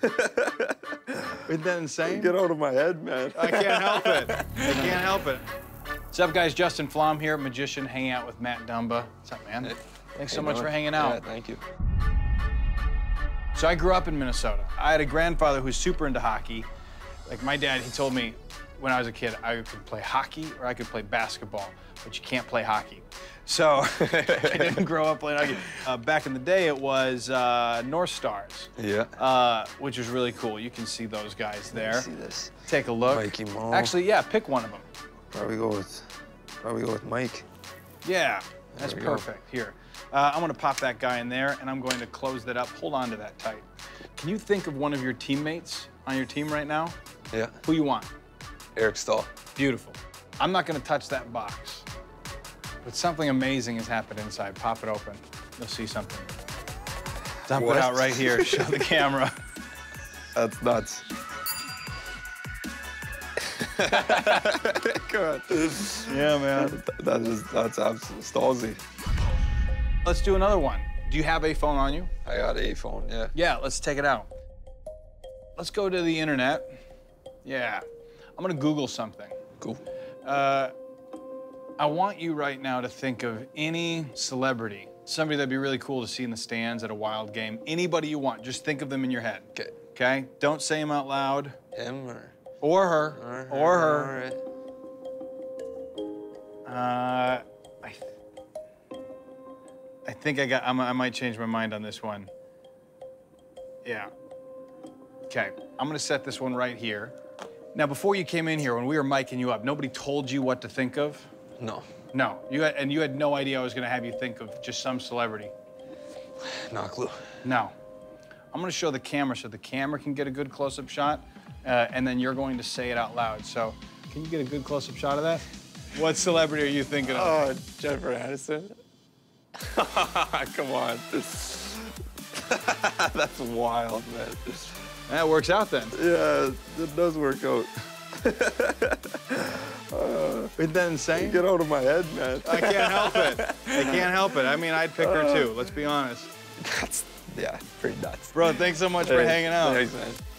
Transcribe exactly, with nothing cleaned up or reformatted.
Isn't that insane? Get out of my head, man. I can't help it. I can't help it. What's up, guys? Justin Flom here, magician, hanging out with Matt Dumba. What's up, man? Hey. Thanks Hey, so much man. for hanging out. Yeah, thank you. So I grew up in Minnesota. I had a grandfather who was super into hockey. Like my dad, he told me when I was a kid, I could play hockey or I could play basketball, but you can't play hockey. So I didn't grow up playing hockey. Uh, back in the day, it was uh, North Stars. Yeah. Uh, which was really cool. You can see those guys there. See this. Take a look. Mikey Mo. Actually, yeah, pick one of them. Probably go with, probably go with Mike. Yeah, that's There we go. perfect. Here, uh, I'm gonna pop that guy in there, and I'm going to close that up. Hold on to that tight. Can you think of one of your teammates on your team right now? Yeah. Who you want? Eric Stahl. Beautiful. I'm not gonna touch that box, but something amazing has happened inside. Pop it open. You'll see something. Dump What? it out right here. Show the camera. That's nuts. Come on. Yeah, man. That's just, that's absolutely Stallsy. Let's do another one. Do you have a phone on you? I got a phone, yeah. Yeah, let's take it out. Let's go to the internet. Yeah. I'm gonna Google something. Cool. Uh, I want you right now to think of any celebrity, somebody that'd be really cool to see in the stands at a Wild game. Anybody you want, just think of them in your head. Okay. Okay? Don't say them out loud. Him or? Or her. Or her. Or her. All right. Uh, I, th I think I got, I'm, I might change my mind on this one. Yeah. Okay, I'm gonna set this one right here. Now, before you came in here, when we were micing you up, nobody told you what to think of? No. No, you had, and you had no idea I was gonna have you think of just some celebrity? Not a clue. No. I'm gonna show the camera so the camera can get a good close-up shot, uh, and then you're going to say it out loud. So, can you get a good close-up shot of that? What celebrity are you thinking of? Oh, Jennifer Aniston. Come on. That's wild, man. That works out then. Yeah, it does work out. uh, Isn't that insane? Get out of my head, man. I can't help it. I can't help it. I mean, I'd pick her too, let's be honest. That's, yeah, pretty nuts. Bro, thanks so much Hey, for hanging out. Thanks, man.